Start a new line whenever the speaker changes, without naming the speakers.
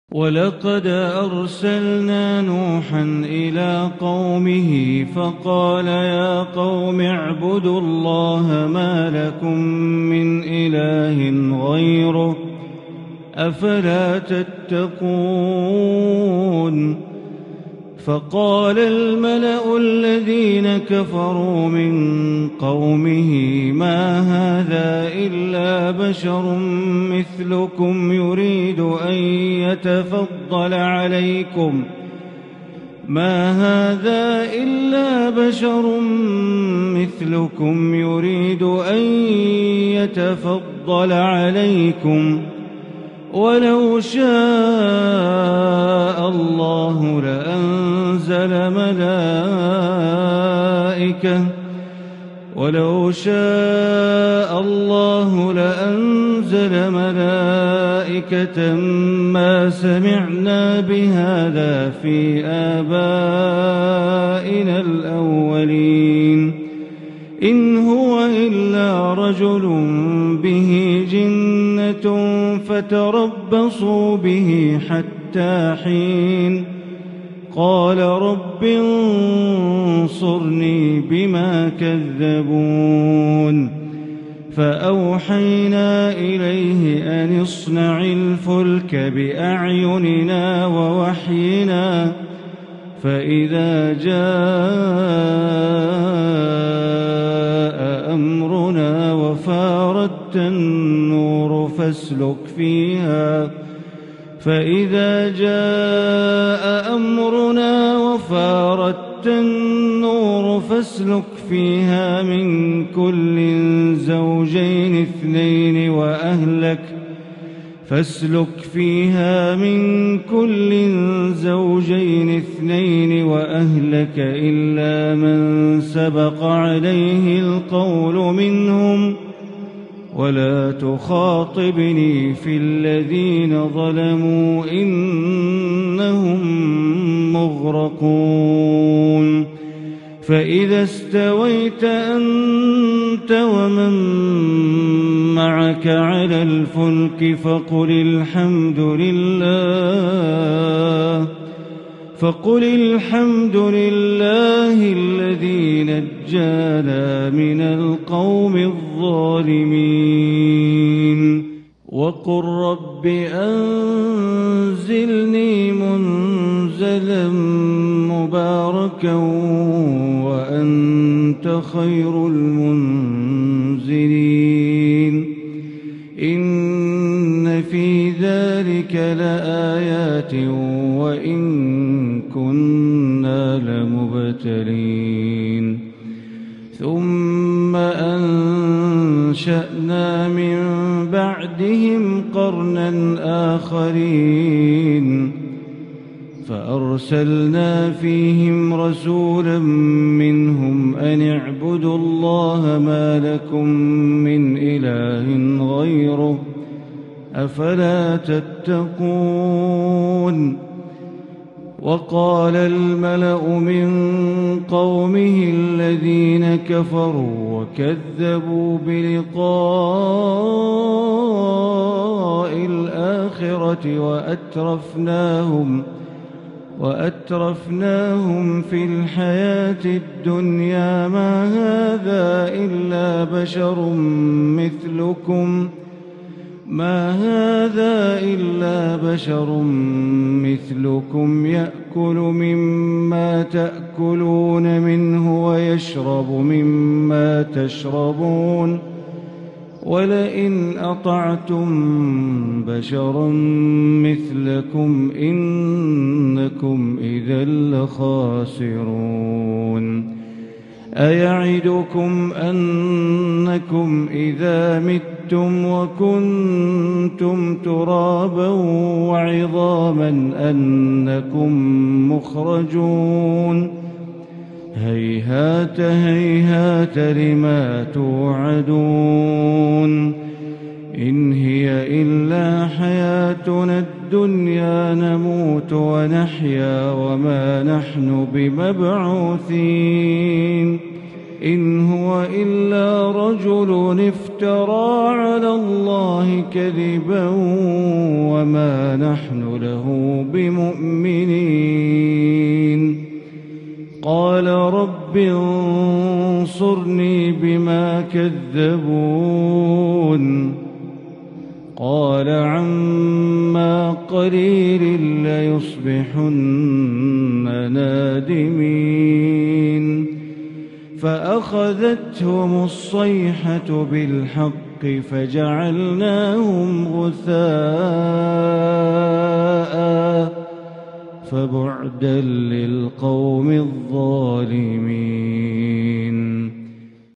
ولقد أرسلنا نوحا إلى قومه فقال يا قوم اعبدوا الله ما لكم من إله غيره أفلا تتقون. فقال الملأ الذين كفروا من قومه ما هذا إلا بشر مثلكم يريد أن يتفضل عليكم ولو شاء الله لأنزل ملائكة ما سمعنا بهذا في آبائنا الأولين إن هو إلا رجل به جنة فتربصوا به حتى حين. قال رب انصرني بما كذبون. فأوحينا إليه أن اصنع الفلك بأعيننا ووحينا فإذا جاء أمرنا وفاردت النور فاسلك فيها من كل زوجين اثنين وأهلك إلا من سبق عليه القول منهم ولا تخاطبني في الذين ظلموا إنهم مغرقون. فإذا استويت أنت ومن معك على الفلك فقل الحمد لله الذي نجانا من القوم الظالمين. وقل رب أنزلني منزلا مباركا وأنت خير المنزلين. إن في ذلك لآيات وإن كنا لمبتلين. ثم أنشأنا من بعدهم قرنا آخرين فأرسلنا فيهم رسولا منهم أن اعبدوا الله ما لكم من إله غيره أفلا تتقون. وقال الملأ من قومه الذين كفروا وكذبوا بلقاء الآخرة وأترفناهم في الحياة الدنيا ما هذا إلا بشر مثلكم يأكل مما تأكلون منه ويشرب مما تشربون ولئن أطعتم بشرا مثلكم إنكم إذا لخاسرون. أيعدكم أنكم إذا متم وكنتم ترابا وعظاما أنكم مخرجون. هيهات هيهات لما توعدون. إن هي إلا حياتنا الدنيا نموت ونحيا وما نحن بمبعوثين. إن هو إلا رجل افترى على الله كذبا وما نحن له بمؤمنين. قال رب انصرني بما كذبون. قال عما قليل ليصبحن نادمين. فأخذتهم الصيحة بالحق فجعلناهم غثاء فبعدا للقوم الظالمين.